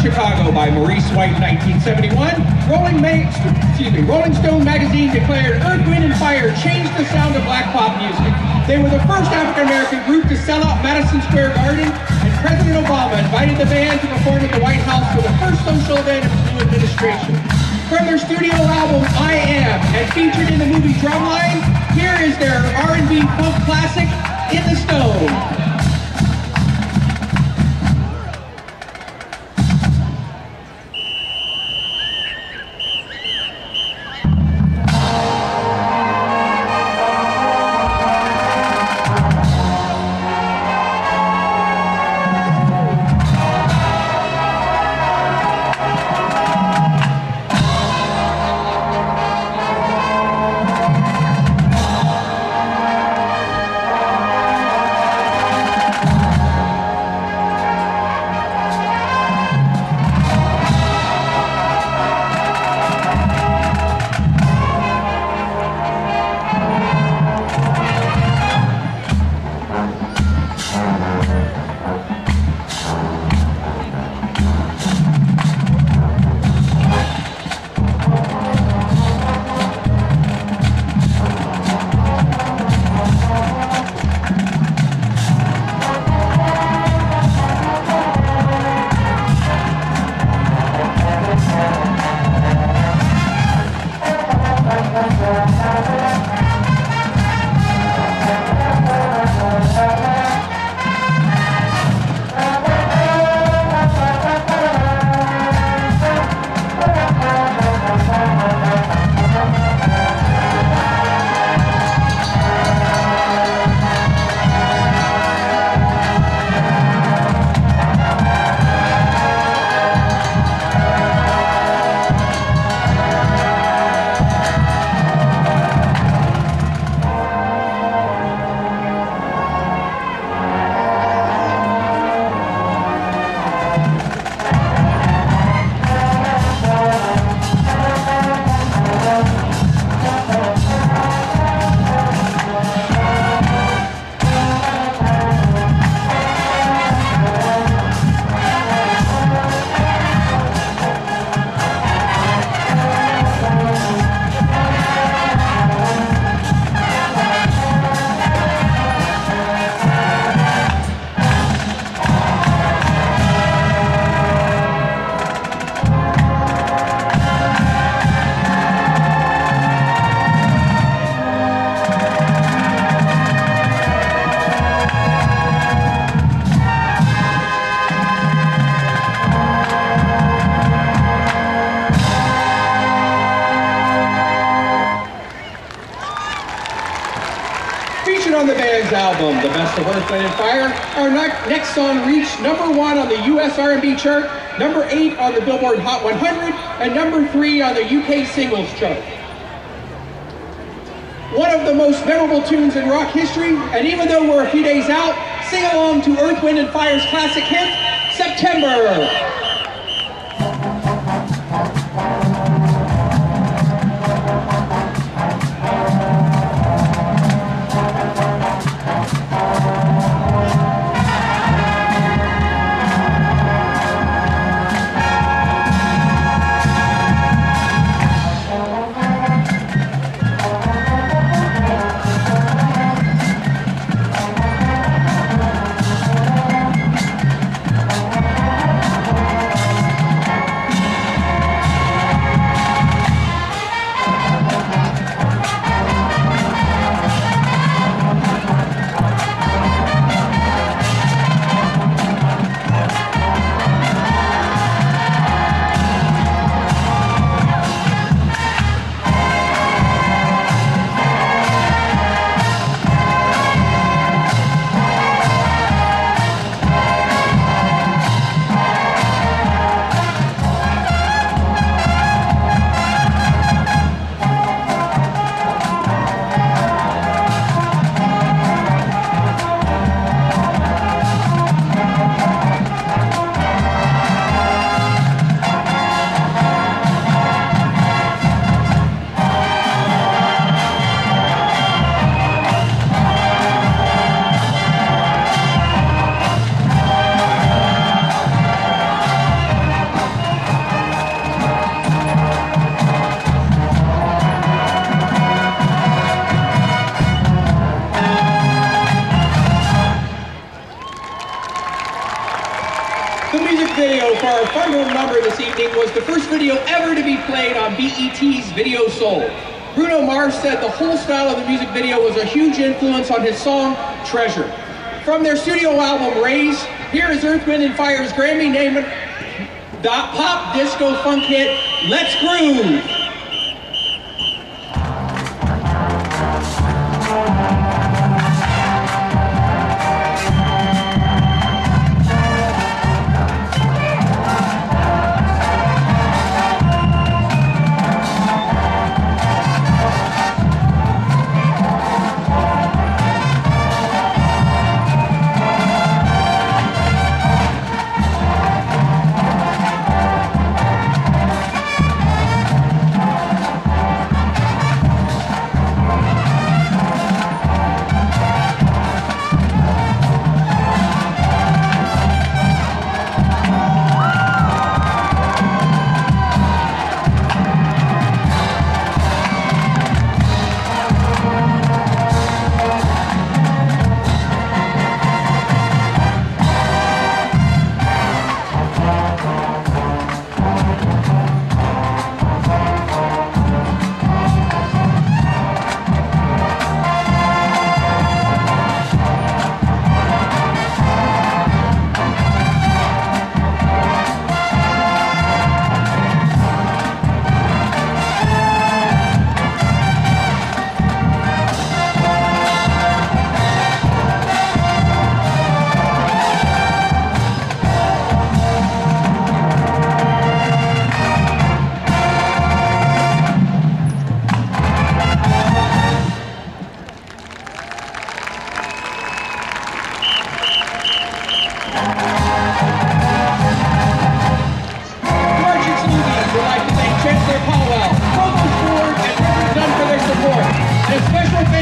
Chicago by Maurice White in 1971, Rolling Stone magazine declared Earth, Wind & Fire changed the sound of black pop music. They were the first African-American group to sell out Madison Square Garden, and President Obama invited the band to perform at the White House for the first social event of his new administration. From their studio album, I Am, and featured in the movie Drumline, here is their R&B punk classic, In the Stone. On the band's album, The Best of Earth, Wind & Fire, our next song reached #1 on the US R&B chart, #8 on the Billboard Hot 100, and #3 on the UK singles chart. One of the most memorable tunes in rock history, and even though we're a few days out, sing along to Earth, Wind & Fire's classic hit, September. music video for our final number this evening was the first video ever to be played on BET's Video Soul. Bruno Mars said the whole style of the music video was a huge influence on his song, Treasure. From their studio album, Raise, here is Earth, Wind & Fire's Grammy-named pop disco funk hit, Let's Groove.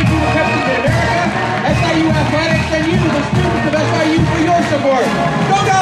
SIU Athletics, and you, the students of SIU, for your support. Go